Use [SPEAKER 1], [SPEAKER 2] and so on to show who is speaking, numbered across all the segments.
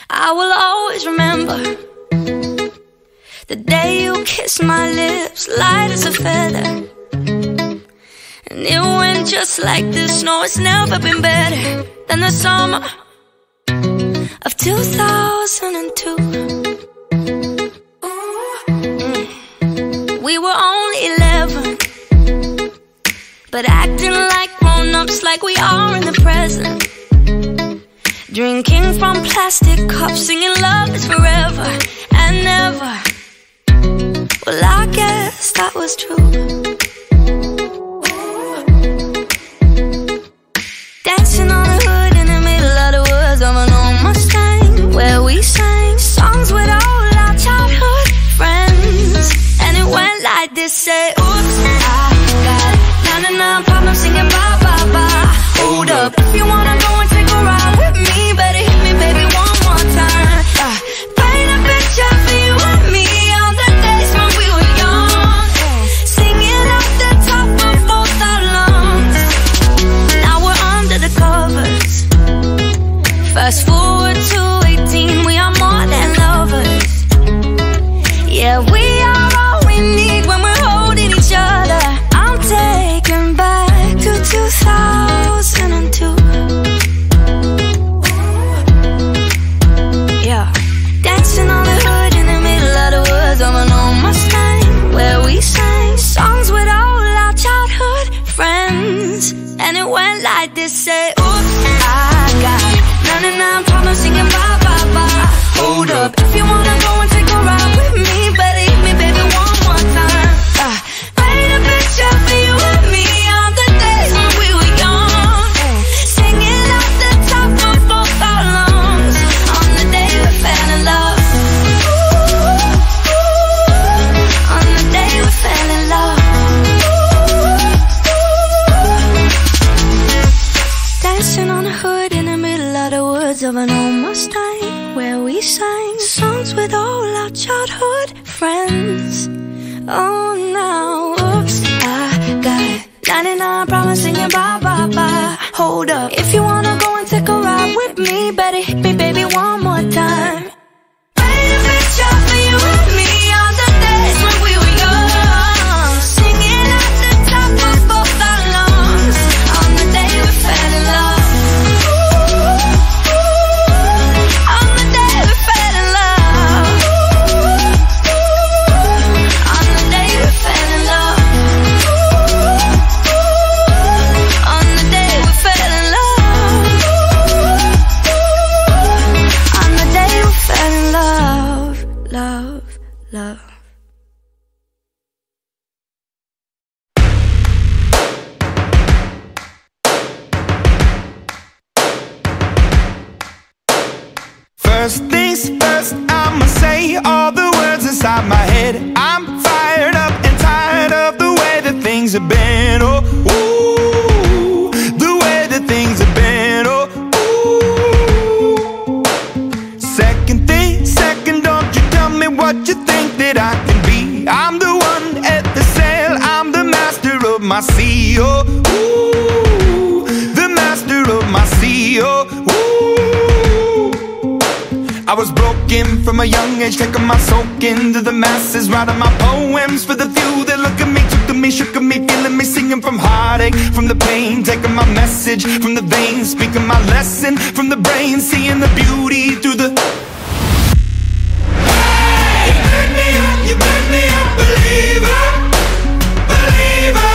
[SPEAKER 1] I will always remember the day you kissed my lips, light as a feather. And it went just like this. No, it's never been better than the summer of 2002. We were only 11, but acting like grown-ups, like we are in the present. Drinking from plastic cups, singing love is forever and never. Well, I guess that was true. Dancing on the hood in the middle of the woods of an old Mustang, where we sang songs with all our childhood friends. And it went like this, say, oops, I got 99 problems singing bye, bye, bye. Hold up, if you wanna go and take a ride with me, better hit me, baby, one more time. Paint a picture for you and me on the days when we were young, singing off the top of both our lungs. Now we're under the covers. Fast forward to 18, we are more than lovers. Yeah, we are all we need when we're holding each other. I'm taken back to 2002. Yeah, dancing on the hood in the middle of the woods of an old Mustang, where we sang songs with all our childhood friends. And it went like this, say, oops, I got 99 problems singing bye, bye, bye. Hold up, if you wanna go and take a ride with me, better hit me, baby, one more time. Paint a picture for you and me on the days when we were young, singing off the top of both our lungs on the day we fell in love. On the day we fell in love. Dancing on the hood in the middle of the woods of an old Mustang, where we sang songs with all our childhood friends. Oh, now, oops, I got 99 problems singing bye, bye, bye. Hold up, if you wanna go and take a ride with me, better hit me, baby, one more time. Paint a picture for you and me on the days when we were young, singing at the top of both our lungs on the day we fell in love. On the day we fell in love. On the day we fell in love. On the day we fell in love. On the day we fell in love. Love, love.
[SPEAKER 2] First things first, I'ma say all the words inside my head. I'm fired up and tired of the way that things have been. Oh, ooh, the way that things have been. Oh, ooh. Second thing, second, don't you tell me what you think that I can be. I'm the one at the sail, I'm the master of my sea. Oh, ooh, the master of my sea. Oh, ooh. I was broken from a young age, taking my soak into the masses, writing my poems for the few that look at me, took to me, shook at me, feeling me, singing from heartache, from the pain, taking my message from the veins, speaking my lesson from the brain, seeing the beauty through the... Hey, you burn me up, believer, believer.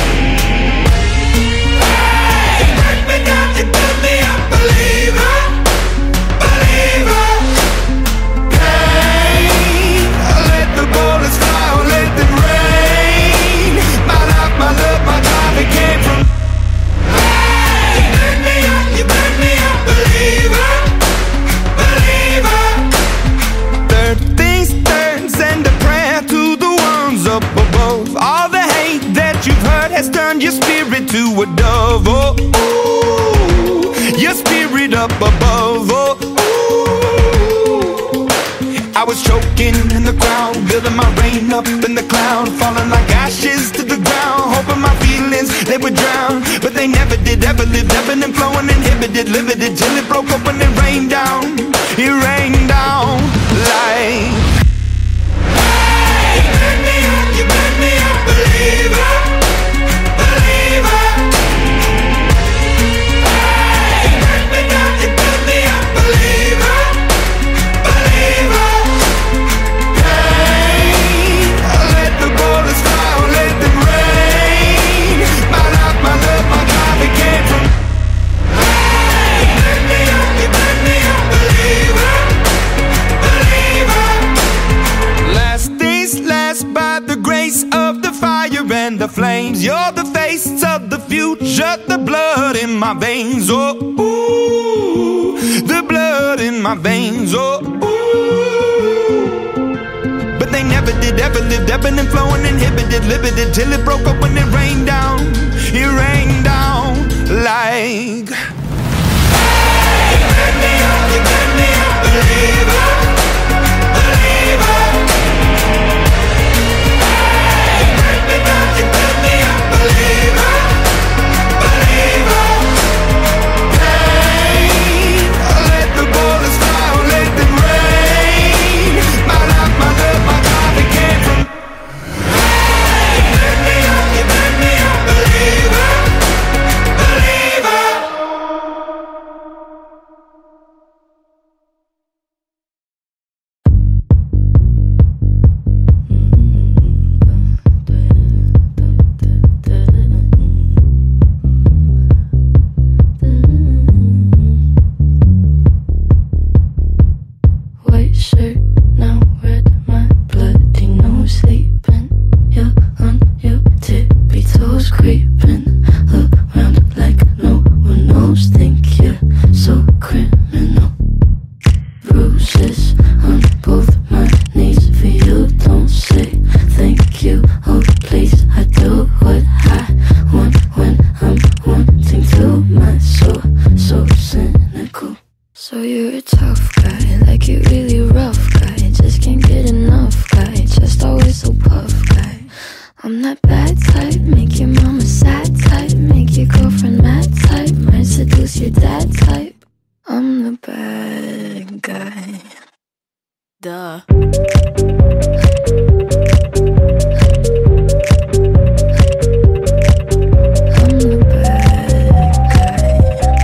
[SPEAKER 2] Hey, you burn me down, you burn me up, believer, believer. Bullets fly or let them rain. My life, my love, my drive, it came from. Hey, you burn me up, believer, believer. Third things third, send a prayer to the ones up above. All the hate that you've heard has turned your spirit to a dove. Oh, ooh, your spirit up above. Oh, ooh. I was choking in the crowd, building my rain up in the cloud, falling like ashes to the ground, hoping my feelings, they would drown. But they never did, ever lived, ebbing and flowing, inhibited, limited, till it broke open and rained down. It rained flames. You're the face of the future, the blood in my veins. Oh, ooh, the blood in my veins. Oh, ooh. But they never did, ever lived, ebbing and flowing, inhibited, limited, till it broke up when it rained down. It rained down like, hey, you burn me up, believer, believer. Hey, you burn me up, believer, believer. Hey, let the bullets fly, let them rain. My life, my love, my time, it came from. Hey, you burn me up, believer, believer.
[SPEAKER 3] White shirt, now red, my bloody nose sleeping. You're on your tippy toes, creeping around like no one knows. Think you're so criminal. Bruises on both my knees for you. Don't say thank you, oh please. I do what I want when I'm wanting to. My soul, so cynical. So you're a tough guy, like you really rough guy. Just can't get enough guy, just always so puff guy. I'm that bad type, make your mama sad type, make your girlfriend mad type, might seduce your dad type. I'm the bad guy. Duh. I'm the bad guy.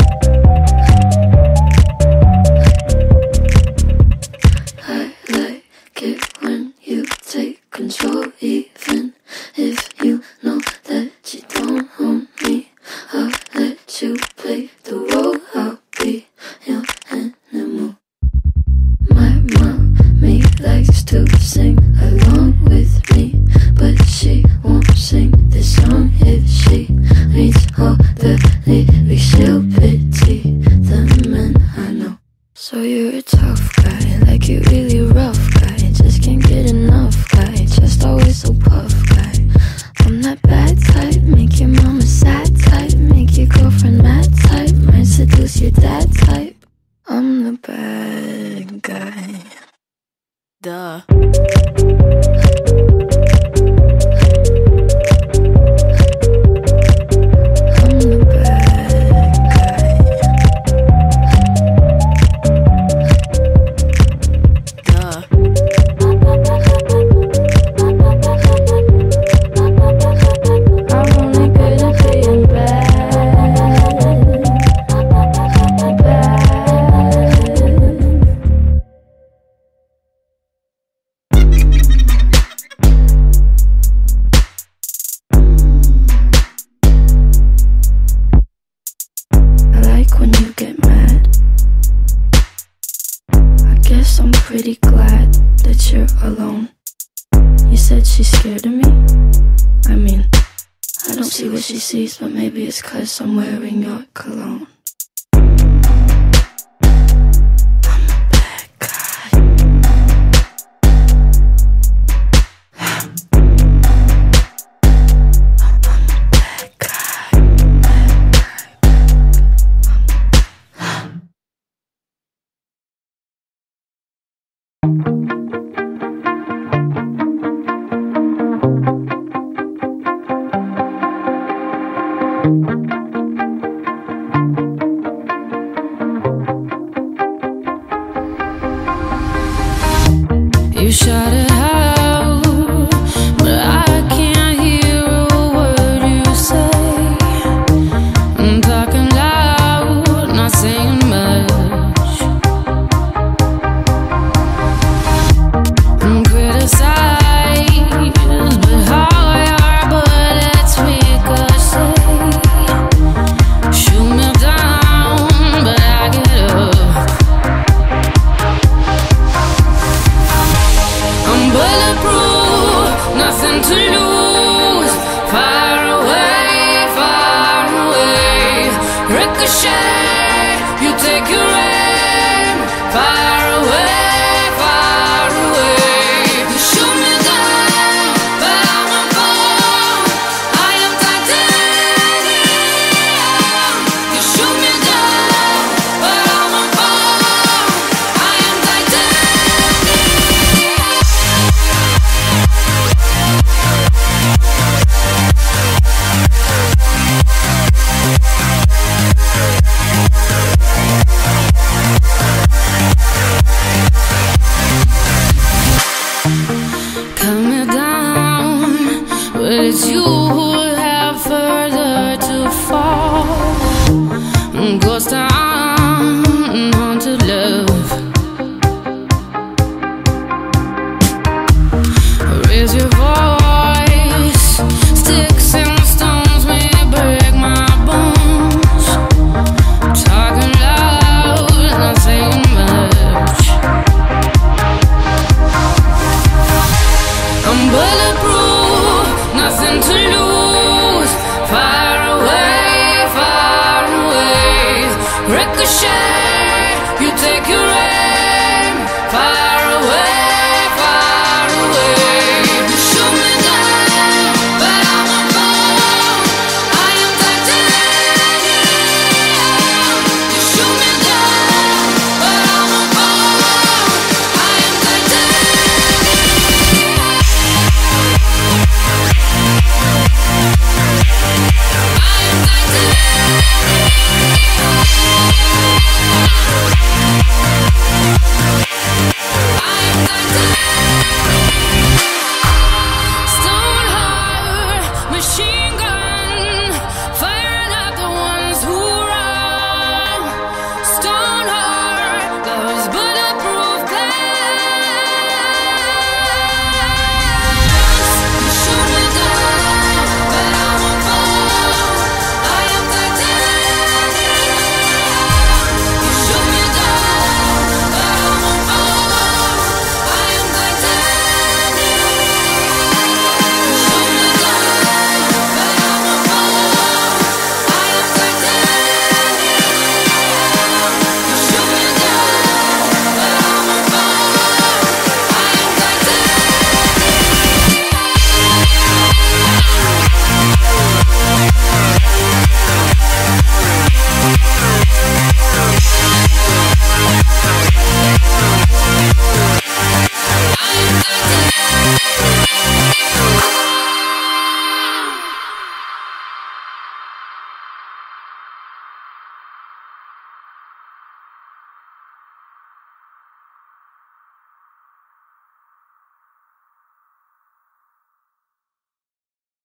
[SPEAKER 3] I like it when you take control, even if you know that you don't own me. I'll let you play the role, I'll be your animal. My mommy likes to sing along with me, but she won't sing this song if she reads all the lyrics. She'll pity the men I know. So you're a tough guy, like you really rough guy. Just can't get enough guy, just always so puff guy. I'm that bad type, make your mama sad type, make your girlfriend mad type, might seduce your dad type. I'm the bad guy. Duh. I'm the bad guy. Duh. I'm only good at being bad. Bad. I like when you get mad. I guess I'm pretty glad that you're alone. You said she's scared of me? I mean, I don't see what she sees, but maybe it's 'cause I'm wearing your cologne. I'm a bad guy. I'm a bad guy. You shout it out, but I can't hear a word you say. I'm talking loud, not saying much. I'm criticized, but how your bullets ricochet. Shoot me down, but I get up. I'm take your